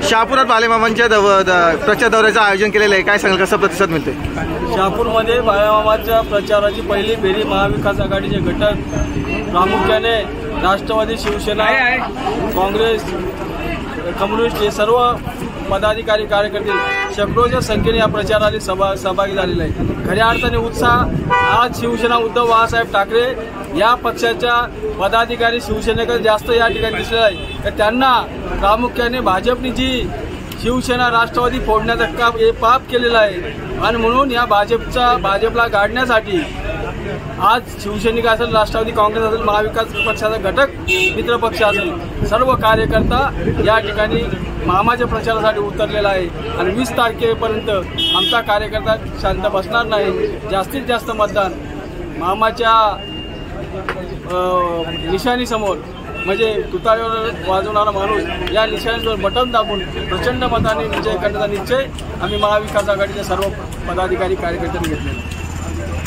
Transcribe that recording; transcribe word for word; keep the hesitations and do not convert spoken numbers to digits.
शहापुरात बालेमामांच्या दव- द- प्रचार दौऱ्याचं आयोजन केलेलं आहे, काय सांगाल, कसा प्रतिसाद मिळतोय? शहापूरमध्ये बालेमामाच्या प्रचाराची पहिली फेरी महाविकास आघाडीचे घटक प्रामुख्याने राष्ट्रवादी, शिवसेना, काँग्रेस, कम्युनिस्ट हे सर्व पदाधिकारी कार्यकर्ते शेकडोच्या संख्येने या प्रचाराला सभा सहभागी झालेले आहे। खऱ्या अर्थाने उत्साह आज शिवसेना उद्धव बाळासाहेब ठाकरे या पक्षाच्या पदाधिकारी शिवसेनेकडे जास्त या ठिकाणी दिसलेला आहे। तर त्यांना प्रामुख्याने भाजपने जी शिवसेना राष्ट्रवादी फोडण्याचा काम हे पाप केलेलं आहे आणि म्हणून या भाजपचा भाजपला गाडण्यासाठी आज शिवसैनिक असेल, राष्ट्रवादी काँग्रेस असेल, महाविकास पक्षाचा घटक मित्र पक्ष असेल, सर्व कार्यकर्ता या ठिकाणी मामाच्या प्रचारासाठी उतरलेला आहे आणि वीस तारखेपर्यंत आमचा कार्यकर्ता शांत बसणार नाही। जास्तीत जास्त मतदान मामाच्या निशाणीसमोर म्हणजे तुतारीवर वाजवणारा माणूस या निशाणीवर बटन दाबून प्रचंड मताने विजय करण्याचा निश्चय आम्ही महाविकास आघाडीच्या सर्व पदाधिकारी कार्यकर्त्यांनी घेतलेला आहे।